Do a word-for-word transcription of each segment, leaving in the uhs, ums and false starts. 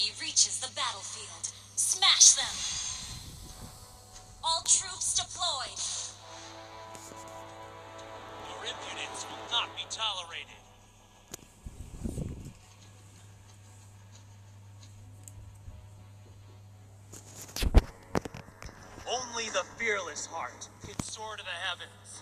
enemy reaches the battlefield, smash them! All troops deployed! Your impudence will not be tolerated. Only the fearless heart can soar to the heavens.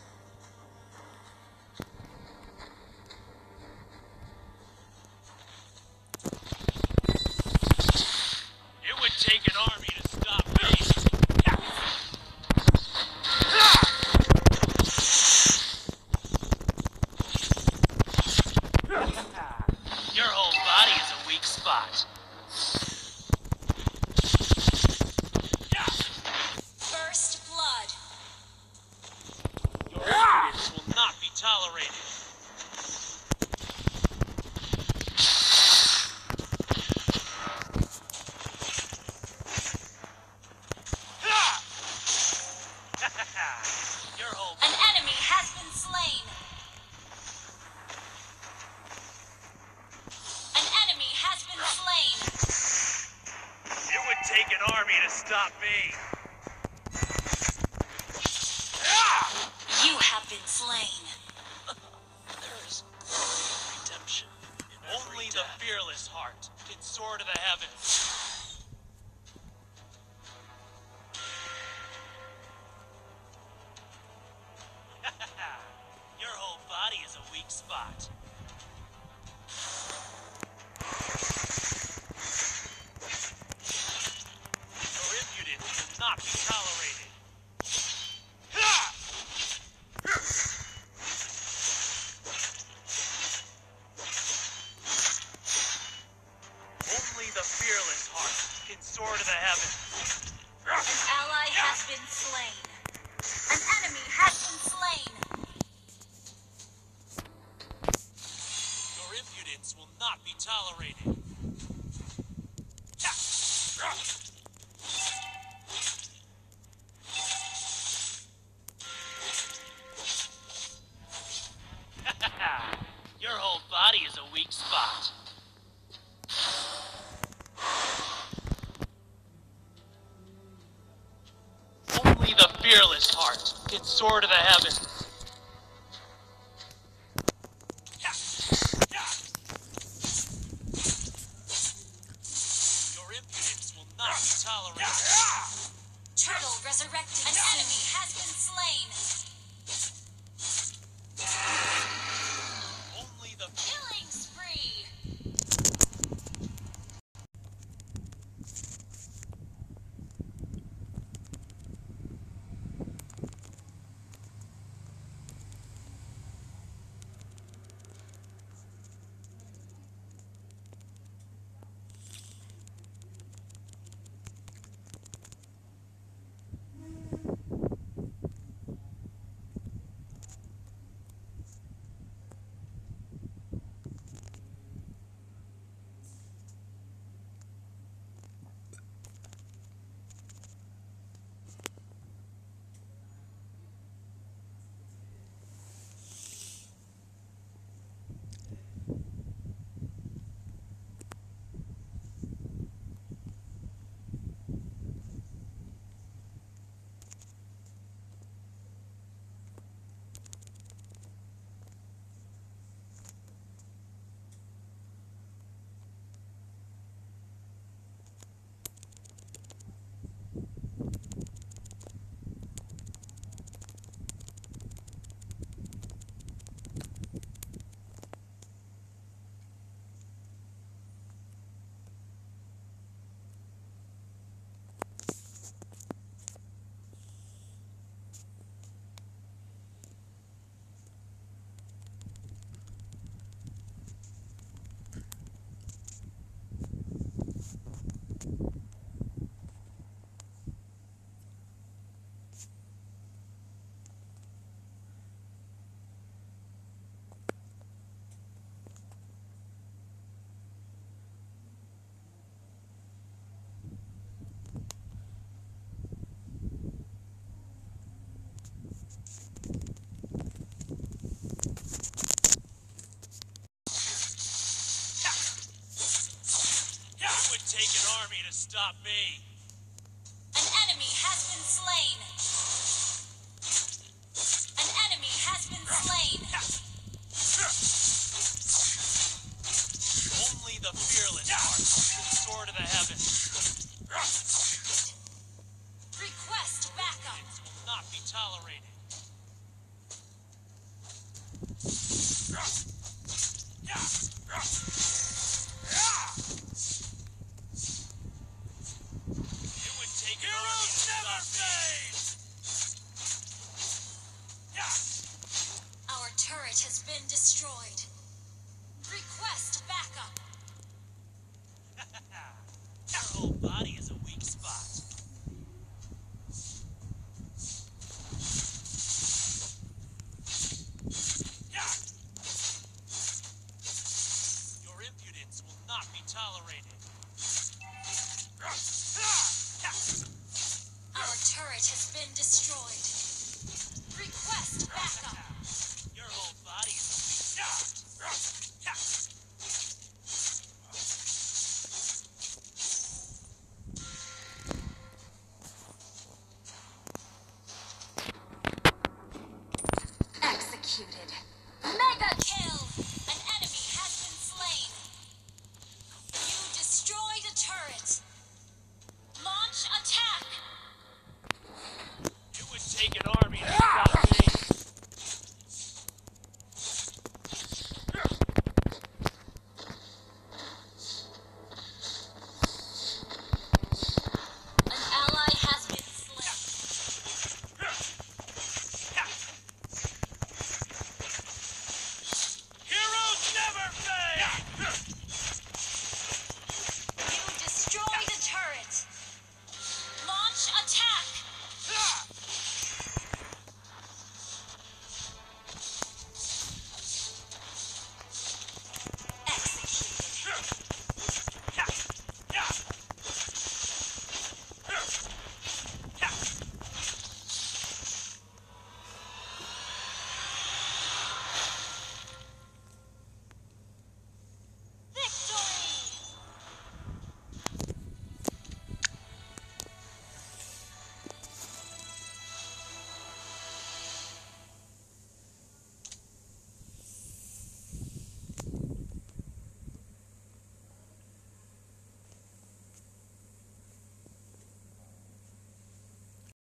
It would take an army to stop me. Your whole body is a weak spot. First blood. Your impudence will not be tolerated. Your whole An enemy has been slain. An enemy has been slain. It would take an army to stop me. You have been slain. There is redemption in Only the death. Fearless heart can soar to the heavens. Your whole body is a weak spot. Your impudence will not be tolerated. Only the fearless heart can soar to the heavens. An ally has been slain. An enemy has been slain. Your impudence will not be tolerated. Your whole body is a weak spot. Only the fearless heart can soar to the heavens. Your impudence will not be tolerated. Turtle resurrected. An enemy has been slain. Only the Killing spree. stop me. An enemy has been slain. An enemy has been slain. Only the fearless heart can soar to the heavens. Request backup. This will not be tolerated. It would take an army to stop me. Our turret has been destroyed. Request backup. Your whole body is a weak spot.